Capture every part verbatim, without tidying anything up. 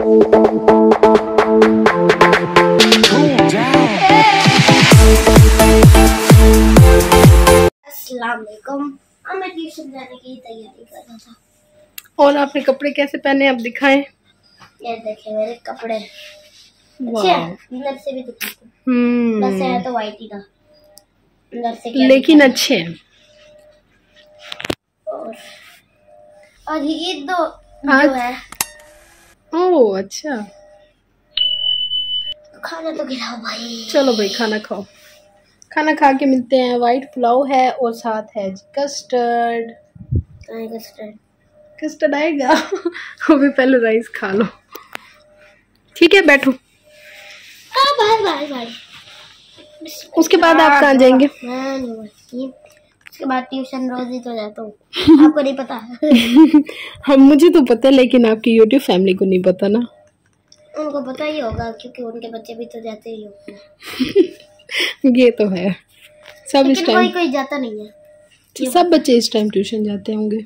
अस्सलामुअलैकुम। अब मैं ट्यूशन जाने की तैयारी कर रहा था। और आपने कपड़े कैसे पहने अब दिखाएं। ये देखे मेरे कपड़े अच्छे हैं, अंदर से भी दिखाते हैं। हम्म अंदर से है तो वाइट ही था, अंदर से लेकिन अच्छे हैं। और और ये दो आज जो है। ओह अच्छा, खाना तो खिलाओ भाई। चलो भाई खाना खाओ। खाना खा के मिलते हैं। वाइट पुलाव है और साथ है कस्टर्ड। कस्टर्ड कस्टर्ड आएगा अभी पहले राइस खा लो, ठीक है? बैठो। हाँ बाय बाय बाय। उसके बाद आप कहाँ जाएंगे? उसके बाद ट्यूशन रोज ही तो जाता हूँ, आपको नहीं पता हम मुझे तो पता है, लेकिन आपकी यूट्यूब फैमिली को नहीं पता ना। उनको पता ही होगा क्योंकि उनके बच्चे भी तो जाते ही होंगे। ये तो है, सब इस टाइम कोई कोई जाता नहीं है, सब बच्चे इस टाइम ट्यूशन जाते होंगे।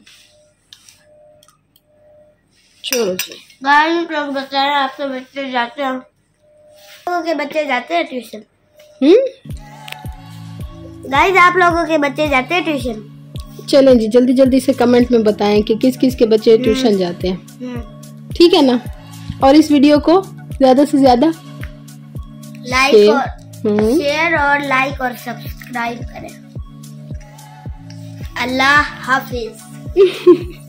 चलो जी गाइस, लोग बता रहे हैं आपके बच्चे जाते हैं, लोगों के बच्चे जाते हैं ट्यूशन। हम्म गाइस, आप लोगों के बच्चे जाते हैं ट्यूशन? चलें जी, जल्दी जल्दी से कमेंट में बताएं कि किस किस के बच्चे ट्यूशन जाते हैं, ठीक है ना? और इस वीडियो को ज्यादा से ज्यादा लाइक और शेयर और लाइक और सब्सक्राइब करें। अल्लाह हाफिज।